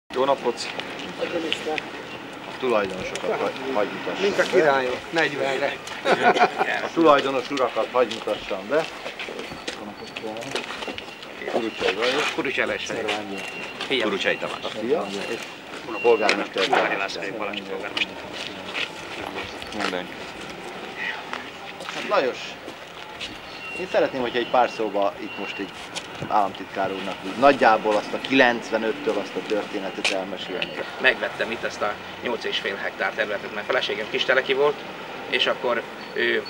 Jó napot! A tulajdonosokat hagy mutassam. Mint a királyok, 40-re. A tulajdonos urakat hagy mutassam be. Kurucsai Lajos. Kurucsai Lajos. Kurucsai Tamás. A fia. És a polgármester. Ungvári László, Balancsy polgármester. Mindenki. Hát Lajos, én szeretném, hogyha egy pár szóba itt most egy államtitkár úrnak nagyjából azt a 95-től azt a történetet elmesélni. Megvettem itt ezt a 8,5 hektár területet, mert feleségem kisteleki volt, és akkor ő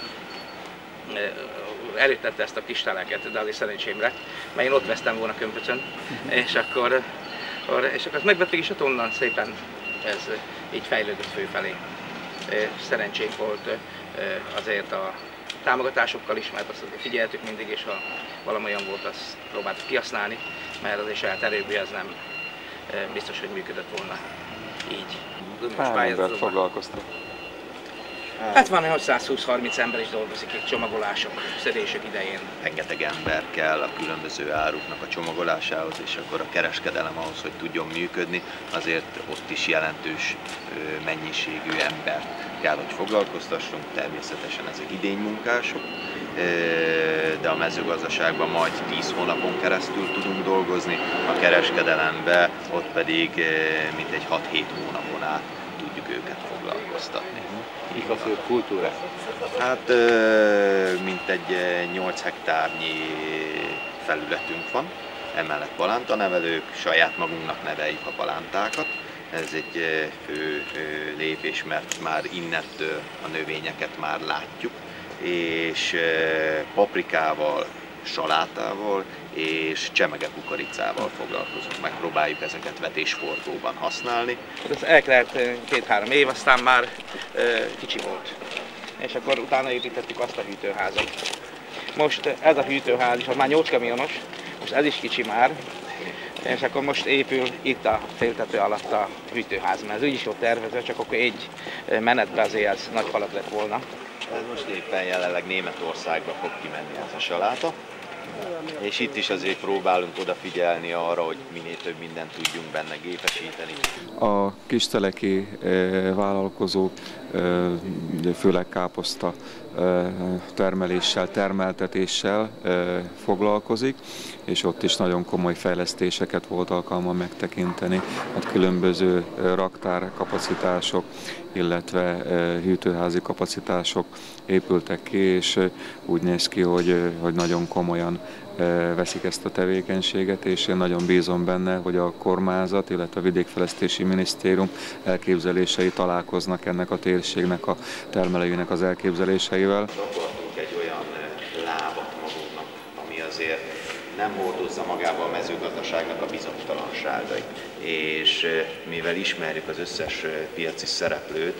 előtette ezt a kisteleket, de azért szerencsém lett, mert én ott vesztem volna Kömpöcön, és akkor megvettük, és ott onnan szépen ez így fejlődött főfelé. Szerencsénk volt azért a támogatásokkal is, mert azt figyeltük mindig, és ha valamilyen volt, azt próbáltuk kihasználni, mert azért saját erőből ez nem biztos, hogy működött volna így. Hány embert foglalkoztak? Hát van, hogy 120-30 ember is dolgozik itt csomagolások, szedések idején. Rengeteg ember kell a különböző áruknak a csomagolásához, és akkor a kereskedelem ahhoz, hogy tudjon működni, azért ott is jelentős mennyiségű embert kell, hogy foglalkoztassunk. Természetesen ezek idénymunkások, de a mezőgazdaságban majd 10 hónapon keresztül tudunk dolgozni, a kereskedelemben ott pedig mintegy 6-7 hónapon át tudjuk őket foglalkoztatni. Mik a fő kultúrák? Hát mintegy 8 hektárnyi felületünk van, emellett palántanevelők, saját magunknak neveljük a palántákat. Ez egy fő lépés, mert már innentől a növényeket már látjuk, és paprikával, salátával és csemege kukoricával foglalkozunk. Megpróbáljuk ezeket vetésforgóban használni. Ez elkelett 2-3 év, aztán már kicsi volt. És akkor utána építettük azt a hűtőházat. Most ez a hűtőház is, az már 8 kamionos, most ez is kicsi már. És akkor most épül itt a féltető alatt a hűtőház, mert ez úgy is volt tervezve, csak akkor egy menetben azért ez nagy falat lett volna. Ez most éppen jelenleg Németországba fog kimenni ez a saláta. És itt is azért próbálunk odafigyelni arra, hogy minél több mindent tudjunk benne gépesíteni. A kisteleki vállalkozó főleg káposzta termeléssel, termeltetéssel foglalkozik, és ott is nagyon komoly fejlesztéseket volt alkalma megtekinteni. Hát különböző raktárkapacitások, illetve hűtőházi kapacitások épültek ki, és úgy néz ki, hogy nagyon komolyan veszik ezt a tevékenységet, és én nagyon bízom benne, hogy a kormányzat, illetve a Vidékfejlesztési Minisztérium elképzelései találkoznak ennek a térségnek a termelőinek az elképzeléseivel. Akartunk egy olyan lábat magunknak, ami azért nem hordozza magába a mezőgazdaságnak a bizonytalanságait. És mivel ismerjük az összes piaci szereplőt,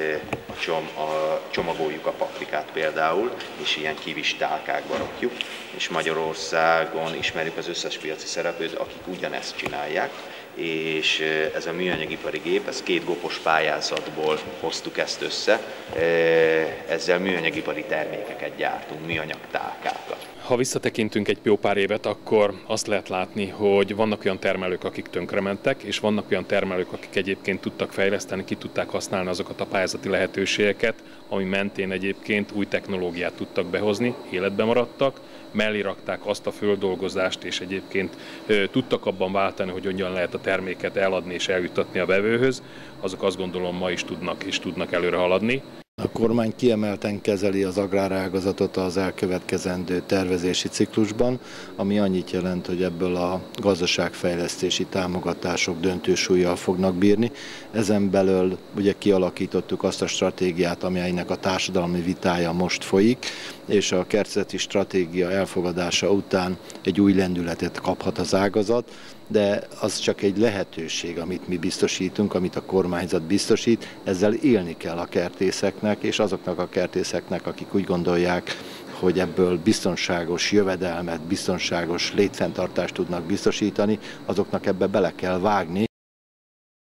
csomagoljuk a paprikát például, és ilyen kivis tálkákba rakjuk, és Magyarországon ismerjük az összes piaci szereplőt, akik ugyanezt csinálják, és ez a műanyagipari gép, ez 2 gopos pályázatból hoztuk ezt össze, ezzel műanyagipari termékeket gyártunk, műanyag tálkákat. Ha visszatekintünk egy jó pár évet, akkor azt lehet látni, hogy vannak olyan termelők, akik tönkrementek, és vannak olyan termelők, akik egyébként tudtak fejleszteni, ki tudták használni azokat a pályázati lehetőségeket, ami mentén egyébként új technológiát tudtak behozni, életbe maradtak, mellé rakták azt a földolgozást, és egyébként tudtak abban váltani, hogy hogyan lehet a terméket eladni és eljuttatni a vevőhöz, azok azt gondolom ma is tudnak előre haladni. A kormány kiemelten kezeli az agrárágazatot az elkövetkezendő tervezési ciklusban, ami annyit jelent, hogy ebből a gazdaságfejlesztési támogatások döntő súllyal fognak bírni. Ezen belül ugye kialakítottuk azt a stratégiát, amelynek a társadalmi vitája most folyik, és a kertészeti stratégia elfogadása után egy új lendületet kaphat az ágazat, de az csak egy lehetőség, amit mi biztosítunk, amit a kormányzat biztosít, ezzel élni kell a kertészeknek, és azoknak a kertészeknek, akik úgy gondolják, hogy ebből biztonságos jövedelmet, biztonságos létfenntartást tudnak biztosítani, azoknak ebbe bele kell vágni,